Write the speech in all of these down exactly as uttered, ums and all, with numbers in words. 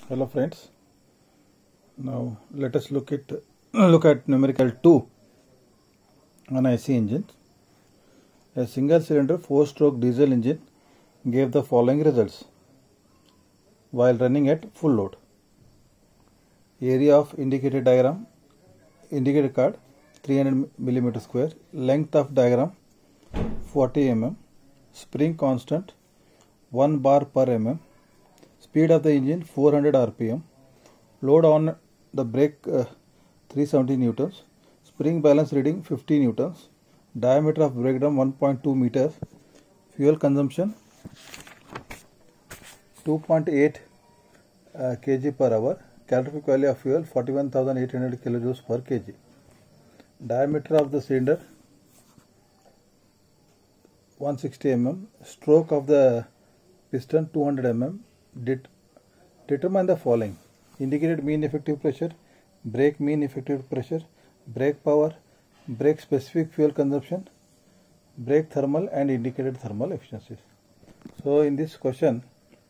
Hello friends, now let us look at look at numerical two on I C engine. A single cylinder four stroke diesel engine gave the following results while running at full load. Area of indicated diagram, indicated card three hundred millimeter square, length of diagram forty millimeters, spring constant one bar per mm, speed of the engine four hundred R P M, load on the brake uh, three hundred seventy newtons, spring balance reading fifty newtons, diameter of brake drum one point two meters, fuel consumption two point eight uh, kg per hour, calorific value of fuel forty-one thousand eight hundred kilojoules per kg, diameter of the cylinder one hundred sixty millimeters, stroke of the piston two hundred millimeters. Det determine the following: indicated mean effective pressure, brake mean effective pressure, brake power, brake specific fuel consumption, brake thermal and indicated thermal efficiencies. So in this question,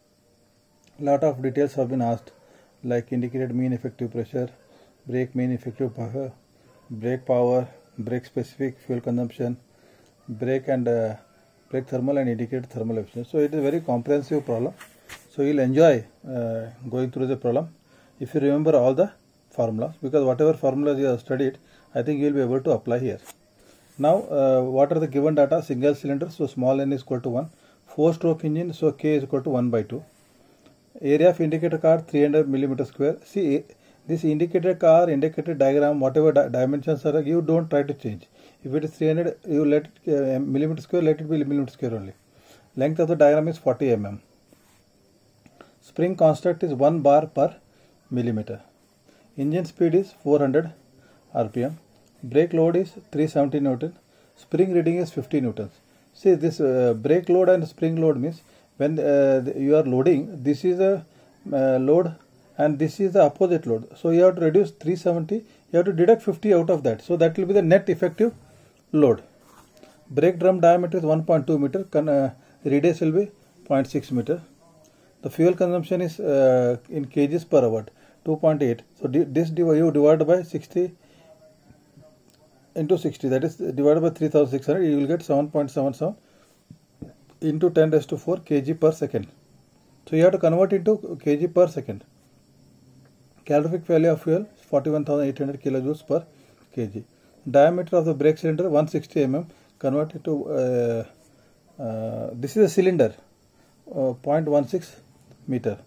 lot of details have been asked, like indicated mean effective pressure, brake mean effective power, brake power, brake specific fuel consumption, brake and uh, brake thermal and indicated thermal efficiency. So it is a very comprehensive problem. So you will enjoy uh, going through the problem if you remember all the formulas, because whatever formulas you have studied, I think you will be able to apply here. Now uh, what are the given data? Single cylinder, so small n is equal to one, four stroke engine, so k is equal to one by two, area of indicator card three hundred millimeter square. See, this indicator car, indicator diagram, whatever di dimensions are, you don't try to change. If it is three hundred, you let it uh, millimeter square, let it be millimeter square only. Length of the diagram is forty millimeters. Spring constant is one bar per millimeter. Engine speed is four hundred R P M. Brake load is three hundred seventy newtons. Spring reading is fifty newtons. See, this uh, brake load and spring load means when uh, you are loading, this is a uh, load and this is the opposite load. So you have to reduce three hundred seventy, you have to deduct fifty out of that. So that will be the net effective load. Brake drum diameter is one point two meter, uh, radius will be zero point six meter. The fuel consumption is uh, in kgs per hour, two point eight. So this you divide by sixty into sixty, that is divided by three thousand six hundred, you will get seven point seven seven into ten raised to four kg per second. So you have to convert into kg per second. Calorific value of fuel forty-one thousand eight hundred kilojoules per kg. Diameter of the brake cylinder one hundred sixty millimeters, converted to uh, uh, this is a cylinder uh, zero point one six meter.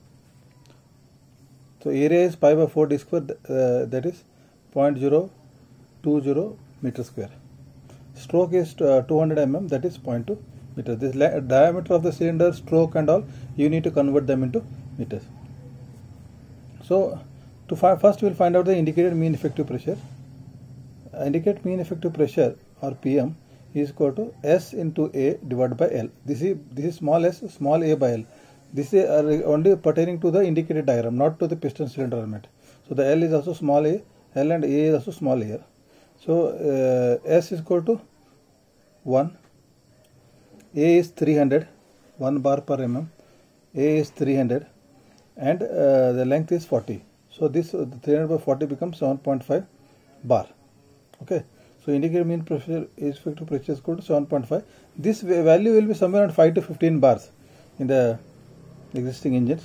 So area is pi by four d square, uh, that is zero point zero two zero meter square. Stroke is uh, two hundred millimeters, that is zero point two meter. This diameter of the cylinder, stroke and all, you need to convert them into meters. So to first we will find out the indicated mean effective pressure. Indicated mean effective pressure, or P M, is equal to S into A divided by L. This is this is small s, small a by L. This is uh, only pertaining to the indicated diagram, not to the piston cylinder element. So the L is also small a, L and A is also small a. So uh, S is equal to one, A is three hundred, one bar per mm, A is three hundred, and uh, the length is forty. So this uh, three hundred by forty becomes seven point five bar. Okay. So indicated mean pressure is effective pressure is equal to seven point five. This value will be somewhere around five to fifteen bars in the existing engines.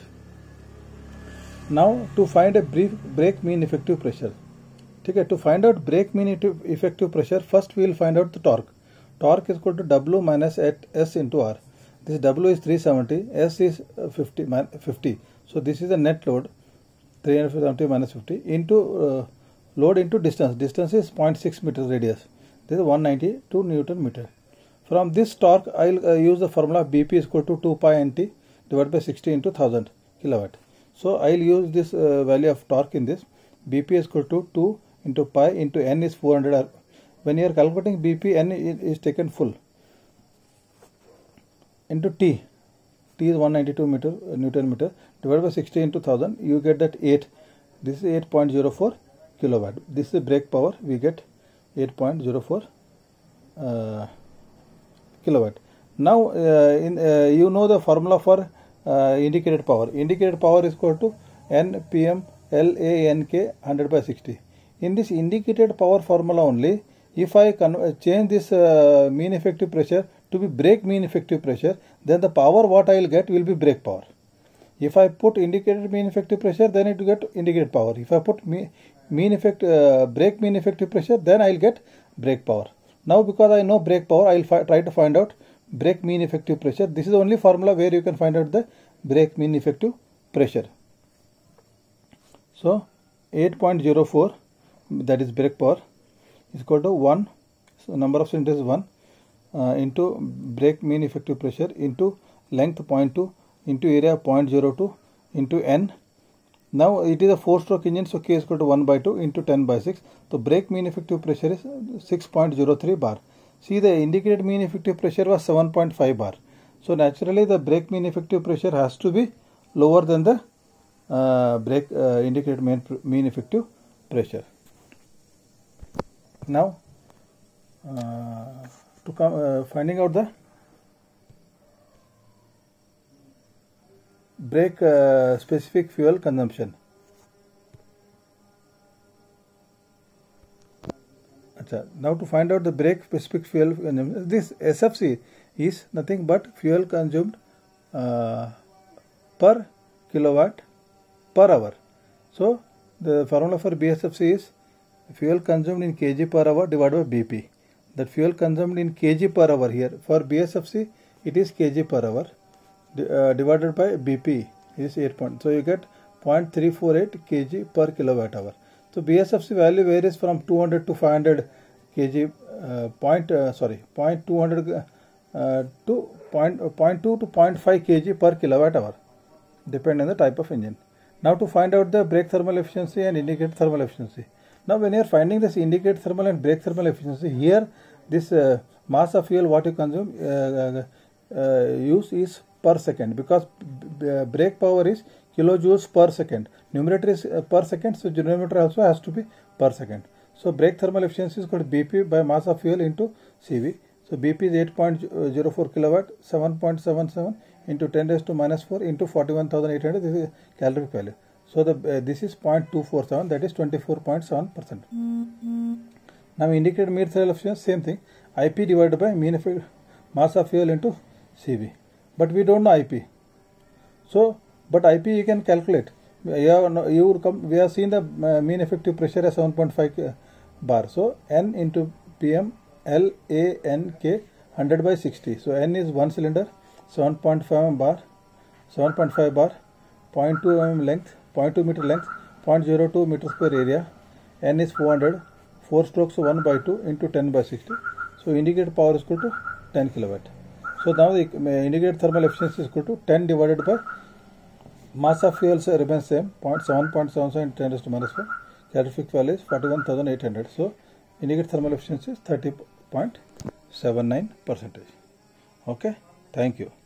Now to find a brief brake mean effective pressure. Okay, to find out brake mean effective pressure, first we will find out the torque. Torque is equal to W minus at S into R. This W is three hundred seventy, S is fifty, fifty. So this is the net load, three hundred seventy minus fifty into uh, load into distance. Distance is zero point six meter radius. This is one hundred ninety-two newton meter. From this torque, I will uh, use the formula B P is equal to two pi N T divided by sixty into one thousand kilowatt. So I will use this uh, value of torque in this. B P is equal to two into pi into N is four hundred. When you are calculating B P, N is taken full into T. T is one hundred ninety-two meter, uh, newton meter, divided by sixty into one thousand, you get that eight. This is eight point zero four kilowatt. This is brake power, we get eight point zero four uh, kilowatt. Now uh, in uh, you know the formula for uh, indicated power. Indicated power is equal to N P M L A N K one hundred by sixty. In this indicated power formula only, if I change this uh, mean effective pressure to be brake mean effective pressure, then the power what I will get will be brake power. If I put indicated mean effective pressure, then it will get indicated power. If I put me, mean effect uh, brake mean effective pressure, then I will get brake power. Now because I know brake power, I will try to find out brake mean effective pressure. This is the only formula where you can find out the brake mean effective pressure. So eight point zero four, that is brake power, is equal to one, so number of cylinders is one, uh, into brake mean effective pressure into length zero point two into area zero point zero two into N. Now it is a four stroke engine, so K is equal to one by two into ten by six. So brake mean effective pressure is six point zero three bar. See, the indicated mean effective pressure was seven point five bar. So naturally the brake mean effective pressure has to be lower than the uh, brake uh, indicated mean, mean effective pressure. Now uh, to come uh, finding out the brake uh, specific fuel consumption. Achha, now to find out the brake specific fuel consumption, this S F C is nothing but fuel consumed uh, per kilowatt per hour. So the formula for B S F C is fuel consumed in kg per hour divided by B P. That fuel consumed in kg per hour here. For B S F C it is kg per hour. Uh, divided by B P is eight point. So you get zero point three four eight kg per kilowatt hour. So B S F C value varies from two hundred to five hundred kg. Uh, point uh, sorry, point two hundred uh, to point uh, point two to point five kg per kilowatt hour, depending on the type of engine. Now to find out the brake thermal efficiency and indicated thermal efficiency. Now when you are finding this indicated thermal and brake thermal efficiency, here this uh, mass of fuel what you consume uh, uh, use is per second, because brake power is kilojoules per second. Numerator is uh, per second, so denominator also has to be per second. So brake thermal efficiency is called B P by mass of fuel into C V. So B P is eight point zero four kilowatt, seven point seven seven into ten raised to minus four into forty-one thousand eight hundred. This is calorific value. So the uh, this is zero point two four seven, that is twenty-four point seven percent. Mm-hmm. Now indicated mean thermal efficiency, same thing. I P divided by mean effect mass of fuel into C V. But we don't know I P. So, but I P you can calculate. You have, you come, we have seen the uh, mean effective pressure as seven point five bar. So, N into P M L A N K one hundred by sixty. So, N is one cylinder, seven point five bar, seven point five bar, zero point two millimeter length, zero point two meter length, zero point zero two meters per area. N is four hundred, four strokes one by two into ten by sixty. So, indicated power is equal to ten kilowatt. So now the indicated thermal efficiency is equal to ten divided by mass of fuel remains same, seven point seven seven ten raised to minus four. Calorific value is forty-one thousand eight hundred. So indicated thermal efficiency is thirty point seven nine percent. Okay, thank you.